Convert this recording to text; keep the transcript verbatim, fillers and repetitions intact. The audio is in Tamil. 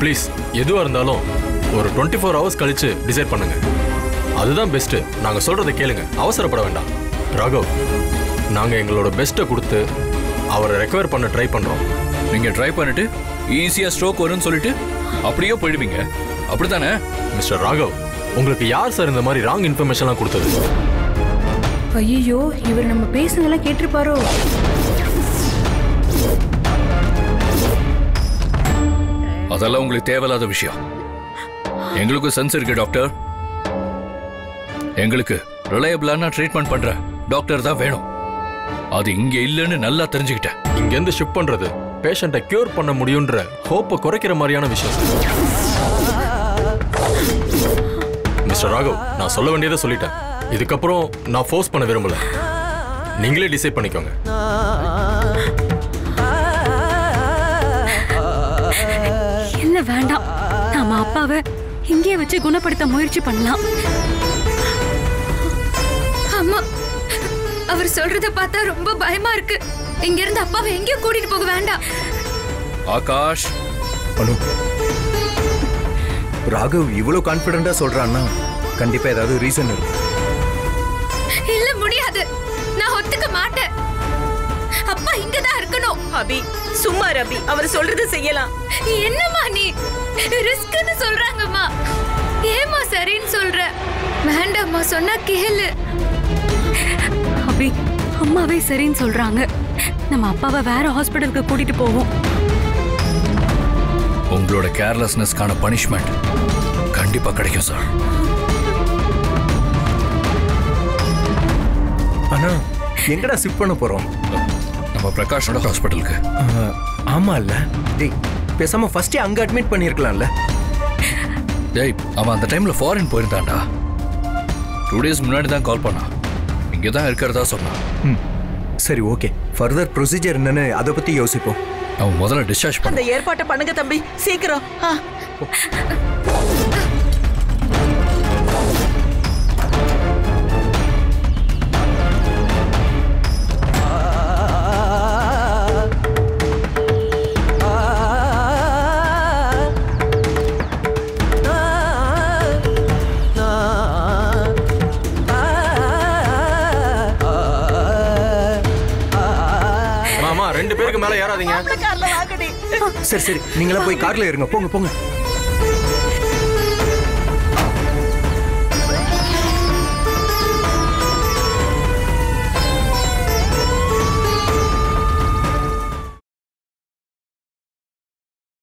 ப்ளீஸ் எதுவாக இருந்தாலும் ஒரு டுவெண்ட்டி ஃபோர் ஹவர்ஸ் கழிச்சு டிசைட் பண்ணுங்க. அதுதான் பெஸ்ட்டு. நாங்கள் சொல்கிறத கேளுங்க, அவசரப்பட வேண்டாம். ராகவ், நாங்கள் எங்களோட பெஸ்ட்டை கொடுத்து அவரை ரெக்கவர் பண்ண ட்ரை பண்ணுறோம். நீங்கள் ட்ரை பண்ணிட்டு ஈஸியாக ஸ்ட்ரோக் வரும்னு சொல்லிட்டு அப்படியே போயிடுவீங்க, அப்படித்தானே? மிஸ்டர் ராகவ், உங்களுக்கு யார் சார் இந்த மாதிரி ராங் இன்ஃபர்மேஷன்லாம் கொடுத்தது? ஐயோ, இவர் நம்ம பேசுனதெல்லாம் கேட்டிருப்பாரோ? அதெல்லாம் உங்களுக்கு தேவையில்லாத விஷயம். எங்களுக்கு சென்ஸ் இருக்கு டாக்டர். எங்களுக்கு ரிலையபிளான ட்ரீட்மெண்ட் பண்ற டாக்டர் தான் வேணும். அது இங்க இல்லைன்னு நல்லா தெரிஞ்சுக்கிட்டேன். இங்கேருந்து ஷிஃப்ட் பண்றது பேஷண்ட்டை கியூர் பண்ண முடியுன்ற ஹோப்பை குறைக்கிற மாதிரியான விஷயம். மிஸ்டர் ராகவ், நான் சொல்ல வேண்டியதை சொல்லிட்டேன். இதுக்கப்புறம் நான் ஃபோர்ஸ் பண்ண விரும்பல. நீங்களே டிசைட் பண்ணிக்கோங்க. இல்ல வேண்டாம், நாம அப்பாவை இங்கே வச்சு குணப்படுத்த முயற்சி பண்ணலாம். அம்மா, அவர் சொல்றத பார்த்தா ரொம்ப பயமா இருக்கு. இங்க இருந்து அப்பாவை எங்கேயும் கூட்டிட்டு போக வேண்டாம். ஆகாஷ், அனு, ராகவ் இவ்வளவு கான்பிடண்டா சொல்றான்னா கண்டிப்பா ஏதாவது ரீசன் இருக்கு. இல்ல, முடியாது. நான் ஒத்துக்க மாட்டேன். அப்பா இங்கதான் இருக்கணும். அபி, சும்மா ரபி, அவர் சொல்றது செய்யலாம். என்னம்மா நீ? ரிஸ்க்னு சொல்றாங்கம்மா. ஏமா சரின்னு சொல்ற? வேண்டாம்மா, சொன்னா கேளு. அபி, அம்மாவே சரின்னு சொல்றாங்க. நம்ம அப்பாவை வேற ஹாஸ்பிடலுக்கு கூட்டிட்டு போவோம். உங்களோட கேர்லெஸ்னஸ்க்கான பனிஷ்மெண்ட் கண்டிப்பா கிடைக்கும் சார். ஆனா எங்கடா ஷிஃப்ட் பண்ண போறோம்? நம்ம பிரகாஷோட ஹாஸ்பிடலுக்கு. ஆமா இல்ல, டேய் பேசாம ஃபர்ஸ்டே அங்க அட்மிட் பண்ணிருக்கலாம்ல. டேய், அவன் அந்த டைம்ல ஃபாரின் போயிருந்தான்டா. டூ டேஸ் முன்னாடி தான் கால் பண்ணான். இங்கே தான் இருக்கிறதா சொன்னான். ம், சரி, ஓகே. ஃபர்தர் ப்ரொசீஜர் என்னன்னு அதை பத்தி யோசிப்போம். அவன் முதல்ல டிஸ்சார்ஜ் பண்ண. அந்த ஏற்பாட்டை பண்ணுங்க தம்பி, சீக்கிரம். ரெண்டு பேருக்கு மேல ஏறாதீங்க. சரி சரி, நீங்களா போய் கார்ல இருங்க. போங்க போங்க.